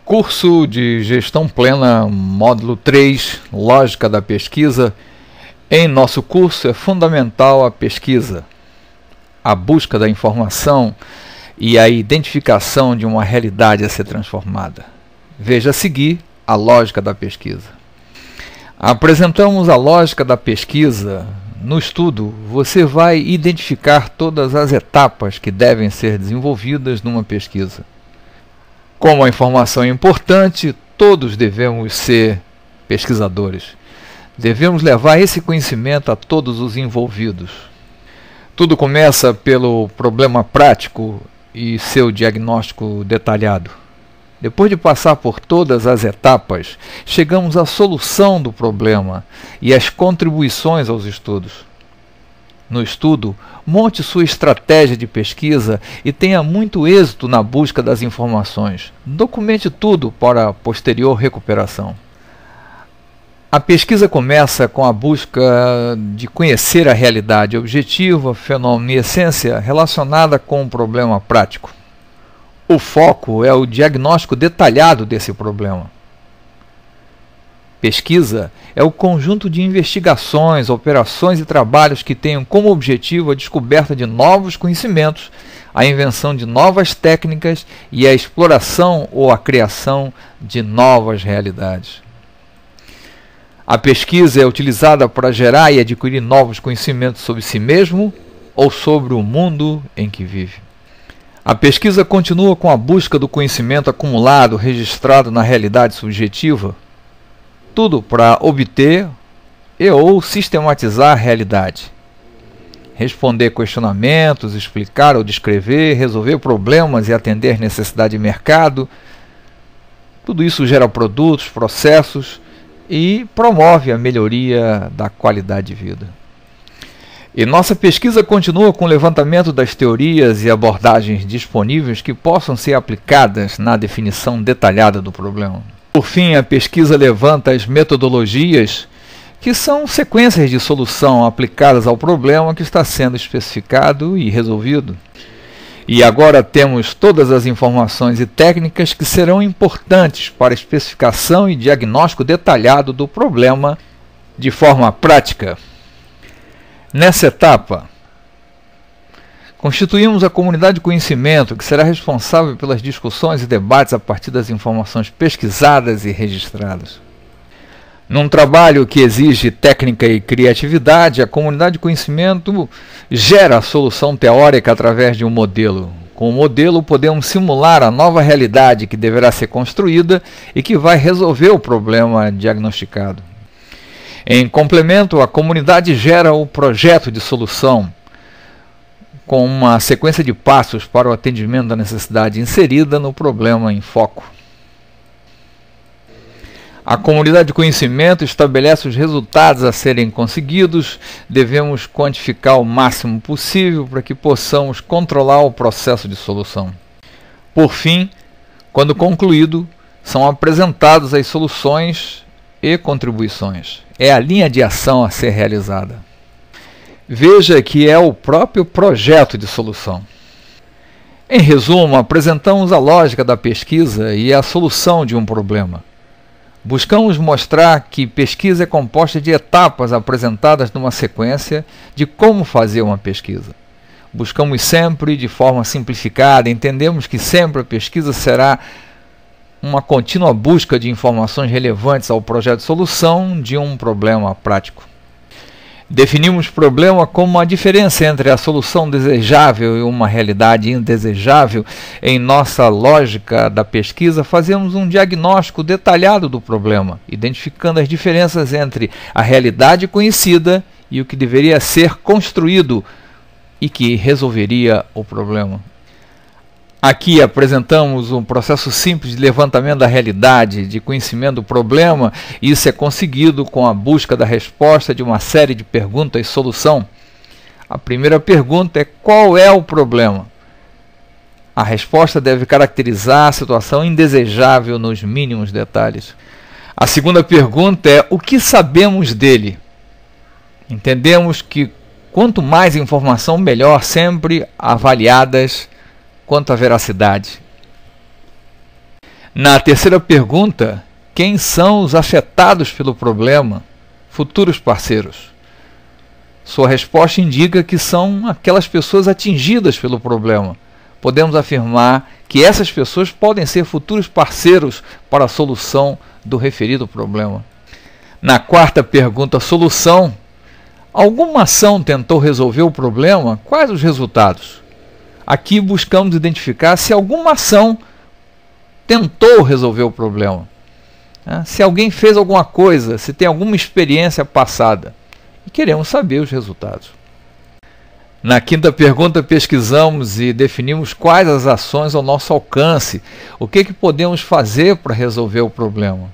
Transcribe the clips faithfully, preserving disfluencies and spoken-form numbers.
Curso de Gestão Plena, módulo três, Lógica da Pesquisa. Em nosso curso é fundamental a pesquisa, a busca da informação e a identificação de uma realidade a ser transformada. Veja a seguir a lógica da pesquisa. Apresentamos a lógica da pesquisa. No estudo, você vai identificar todas as etapas que devem ser desenvolvidas numa pesquisa. Como a informação é importante, todos devemos ser pesquisadores. Devemos levar esse conhecimento a todos os envolvidos. Tudo começa pelo problema prático e seu diagnóstico detalhado. Depois de passar por todas as etapas, chegamos à solução do problema e às contribuições aos estudos. No estudo, monte sua estratégia de pesquisa e tenha muito êxito na busca das informações. Documente tudo para a posterior recuperação. A pesquisa começa com a busca de conhecer a realidade objetiva, fenômeno e essência relacionada com um problema prático. O foco é o diagnóstico detalhado desse problema. Pesquisa é o conjunto de investigações, operações e trabalhos que tenham como objetivo a descoberta de novos conhecimentos, a invenção de novas técnicas e a exploração ou a criação de novas realidades. A pesquisa é utilizada para gerar e adquirir novos conhecimentos sobre si mesmo ou sobre o mundo em que vive. A pesquisa continua com a busca do conhecimento acumulado, registrado na realidade subjetiva, tudo para obter e ou sistematizar a realidade. Responder questionamentos, explicar ou descrever, resolver problemas e atender necessidade de mercado. Tudo isso gera produtos, processos e promove a melhoria da qualidade de vida. E nossa pesquisa continua com o levantamento das teorias e abordagens disponíveis que possam ser aplicadas na definição detalhada do problema. Por fim, a pesquisa levanta as metodologias, que são sequências de solução aplicadas ao problema que está sendo especificado e resolvido. E agora temos todas as informações e técnicas que serão importantes para a especificação e diagnóstico detalhado do problema de forma prática. Nessa etapa, constituímos a comunidade de conhecimento que será responsável pelas discussões e debates a partir das informações pesquisadas e registradas. Num trabalho que exige técnica e criatividade, a comunidade de conhecimento gera a solução teórica através de um modelo. Com o modelo, podemos simular a nova realidade que deverá ser construída e que vai resolver o problema diagnosticado. Em complemento, a comunidade gera o projeto de solução, com uma sequência de passos para o atendimento da necessidade inserida no problema em foco. A comunidade de conhecimento estabelece os resultados a serem conseguidos. Devemos quantificar o máximo possível para que possamos controlar o processo de solução. Por fim, quando concluído, são apresentadas as soluções e contribuições. É a linha de ação a ser realizada. Veja que é o próprio projeto de solução. Em resumo, apresentamos a lógica da pesquisa e a solução de um problema. Buscamos mostrar que pesquisa é composta de etapas apresentadas numa sequência de como fazer uma pesquisa. Buscamos sempre de forma simplificada, entendemos que sempre a pesquisa será uma contínua busca de informações relevantes ao projeto de solução de um problema prático. Definimos problema como a diferença entre a solução desejável e uma realidade indesejável. Em nossa lógica da pesquisa, fazemos um diagnóstico detalhado do problema, identificando as diferenças entre a realidade conhecida e o que deveria ser construído e que resolveria o problema. Aqui apresentamos um processo simples de levantamento da realidade, de conhecimento do problema. Isso é conseguido com a busca da resposta de uma série de perguntas e solução. A primeira pergunta é: qual é o problema? A resposta deve caracterizar a situação indesejável nos mínimos detalhes. A segunda pergunta é: o que sabemos dele? Entendemos que quanto mais informação, melhor, sempre avaliadas quanto à veracidade. Na terceira pergunta, quem são os afetados pelo problema? Futuros parceiros. Sua resposta indica que são aquelas pessoas atingidas pelo problema. Podemos afirmar que essas pessoas podem ser futuros parceiros para a solução do referido problema. Na quarta pergunta, solução. Alguma ação tentou resolver o problema? Quais os resultados? Aqui buscamos identificar se alguma ação tentou resolver o problema. Se alguém fez alguma coisa, se tem alguma experiência passada. E queremos saber os resultados. Na quinta pergunta, pesquisamos e definimos quais as ações ao nosso alcance. O que, que podemos fazer para resolver o problema?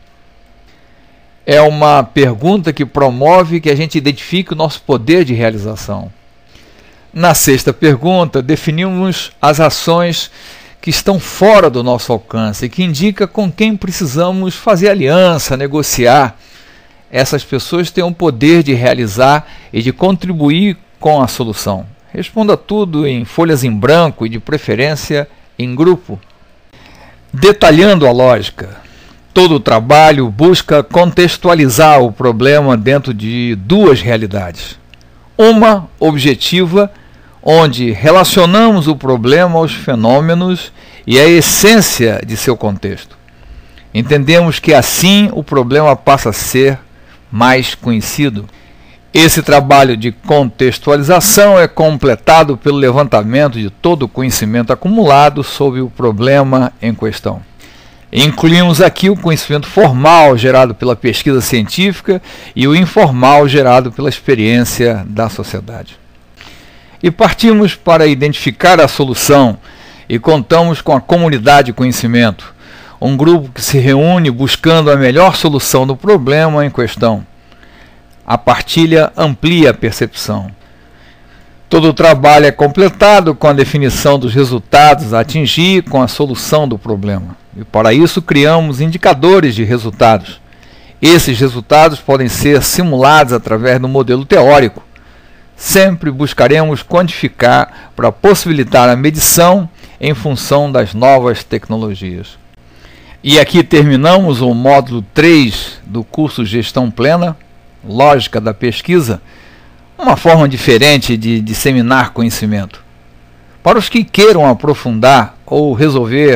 É uma pergunta que promove que a gente identifique o nosso poder de realização. Na sexta pergunta, definimos as ações que estão fora do nosso alcance, que indica com quem precisamos fazer aliança, negociar. Essas pessoas têm o poder de realizar e de contribuir com a solução. Responda tudo em folhas em branco e de preferência em grupo. Detalhando a lógica. Todo o trabalho busca contextualizar o problema dentro de duas realidades. Uma objetiva, onde relacionamos o problema aos fenômenos e à essência de seu contexto. Entendemos que assim o problema passa a ser mais conhecido. Esse trabalho de contextualização é completado pelo levantamento de todo o conhecimento acumulado sobre o problema em questão. Incluímos aqui o conhecimento formal gerado pela pesquisa científica e o informal gerado pela experiência da sociedade. E partimos para identificar a solução e contamos com a comunidade de conhecimento, um grupo que se reúne buscando a melhor solução do problema em questão. A partilha amplia a percepção. Todo o trabalho é completado com a definição dos resultados a atingir com a solução do problema. E para isso criamos indicadores de resultados. Esses resultados podem ser simulados através do modelo teórico. Sempre buscaremos quantificar para possibilitar a medição em função das novas tecnologias. E aqui terminamos o módulo três do curso Gestão Plena, Lógica da Pesquisa, uma forma diferente de disseminar conhecimento. Para os que queiram aprofundar ou resolver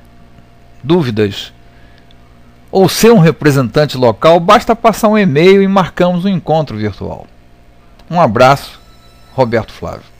dúvidas, ou ser um representante local, basta passar um e-mail e marcamos um encontro virtual. Um abraço, Roberto Flávio.